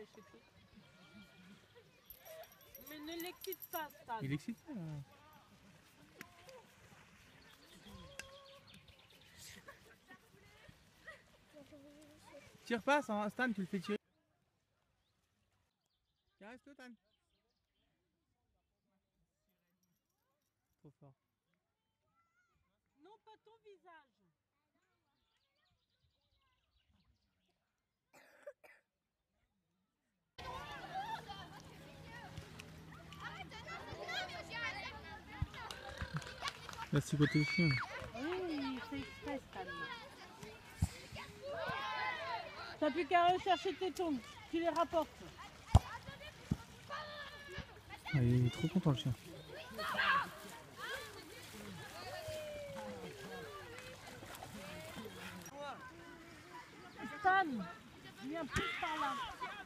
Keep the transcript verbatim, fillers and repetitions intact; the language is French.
acheté. Mais ne l'excite pas, Stan. Il excite pas là. Tire pas, Stan, tu le fais tirer. Caresse-le, Stan. Trop fort. Non, pas ton visage. Là, c'est côté le chien. Oui, c'est express, Stan. T'as plus qu'à rechercher tes tongs, tu les rapportes. Ah, il est trop content le chien. Stan, viens plus par là.